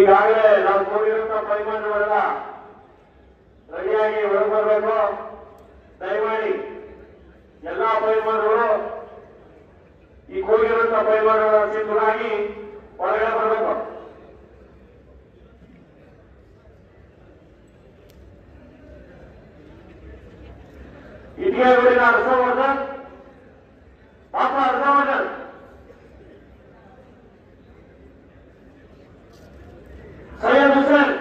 ಈಗಾಗಲೇ ನಾವು ಕೂಡಿರುವಂತಹ ಪೈಮಾನಗಳೆಲ್ಲ ರೆಡಿಯಾಗಿ ಹೊರಗೆ ಬರಬೇಕು. ದಯಮಾಡಿ ಎಲ್ಲಾ ಪೈಮಾನಗಳು ಈ ಕೂಡಿರುವಂತಹ ಪೈಮಾನಗಳ ಸಿದ್ಧರಾಗಿ ಹೊರಗಡೆ ಬರಬೇಕು. ಇಟಿಗೆಗೂಡಿನ ಹರ್ಷವರ್ಧನ್, ಪಾಪ ಹರ್ಷವರ್ಧನ್, ಸೈಯದ್ ಹುಸೇನ್,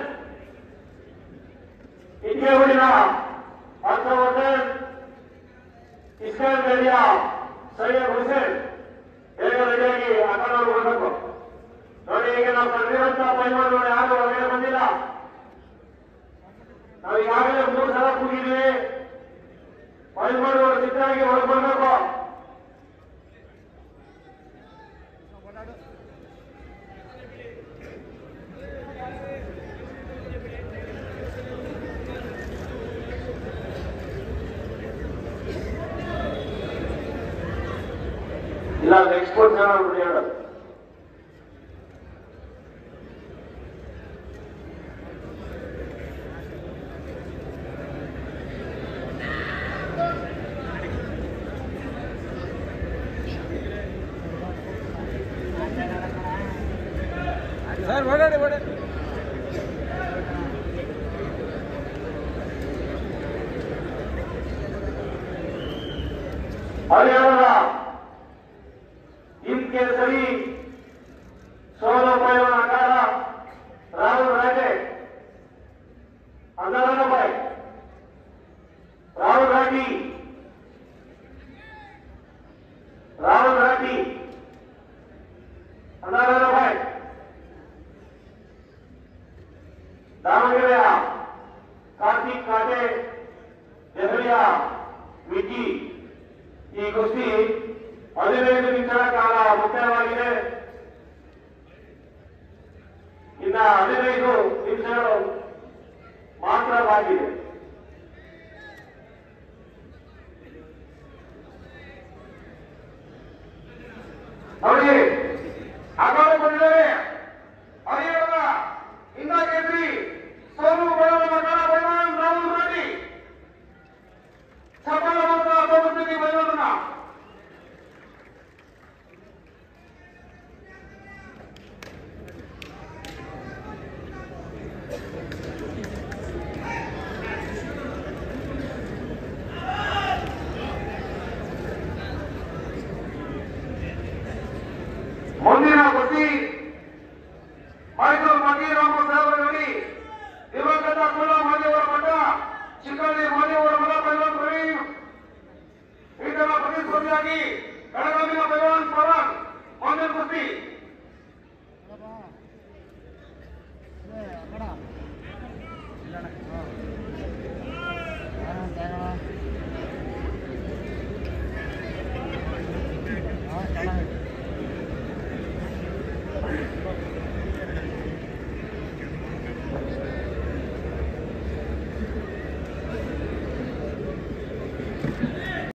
ಇಟಿಗೆಗೂಡಿನ ಹರ್ಷವರ್ಧನ್, ಇಸ್ಕಾನ್ ಬೇಡಿಯ ಸೈಯದ್ ಹುಸೇನ್ ಬೇಗ ರೆಡಿಯಾಗಿ ಅಖಾಡಕ್ಕೆ ಬರಬೇಕು. ನೋಡಿ, ಈಗ ನಾವು ಕರೆದಿರುವಂತಹ ಪೈಮಾನಗಳು ಯಾರು ಹೊರಗಡೆ ಬಂದಿಲ್ಲ. ನಾವು ಈಗಾಗಲೇ 3 ಸಲ ಕೂಗಿದ್ದೀವಿ. ಪೈಮಾನಗಳು ಸಿದ್ಧರಾಗಿ ಹೊರಗೆ ಬರಬೇಕು. ಇಲ್ಲ ಎಕ್ಸ್ಪೋರ್ಟ್ ಜನ ಹೇಳೋದು. ಸರ್ ಓಡಾಡಿ ಓಡಾಡಿ ಹರಿಯಾಣದ ಇನ್ಕೆ ಸರಿ 16 ರೂಪಾಯಿಗಳ ಆಕಾರ ರಾಹುಲ್ ರಾಠೆ 11 ರೂಪಾಯಿ. ರಾಹುಲ್ ರಾಠಿ ರಾಹುಲ್ ರಾಠಿ 11 ರೂಪಾಯಿ. ದಾವಣಗೆರೆಯ ಕಾರ್ತಿಕ್ ಕಾಟೆ, ದೆಹಲಿಯ ವಿಜಿ. ಈ ಕುಸ್ತಿ 15 ನಿಮಿಷಗಳ ಕಾಲ ಮುಕ್ತಾಯವಾಗಿದೆ. ಇನ್ನ 15 ನಿಮಿಷಗಳು ಮಾತ್ರ ಬಾಕಿದೆ. ನೋಡಿ, ಆಗಲೇ ಬಂದಿದ್ದಾರೆ ಹರಿಯಾಣದ ಇಂದ ಕೇಸರಿ ಸೋಲು ಬಯಲನ ಬೈವಾನ್ ರಾಹುಲ್ ರಾಠಿ ಸಫಲ ಬಹುಮತಕ್ಕೆ ಬೈವಾನನ ಮುಂದಿನ ಕುಸ್ತಿ ಮೈಸೂರು ಮಗೀರಾಮ ಸಾಹೇಬರಡಿ ದಿವಂಗತ ಕುಲ ಮಾದೇವರ ಮಠ ಚಿಕ್ಕಳ್ಳಿ ಮಾದೇವರ ಮಠ ಪೈಲ್ವಾನ್ ಪ್ರವೀಣ್ ಇದರ ಪ್ರತಿಸ್ಪರ್ಧಿಯಾಗಿ ಬೆಳಗಾವಿನ ಪೈಲ್ವಾನ್ ಪವನ್ ಮುಂದಿನ ಕುಸ್ತಿ.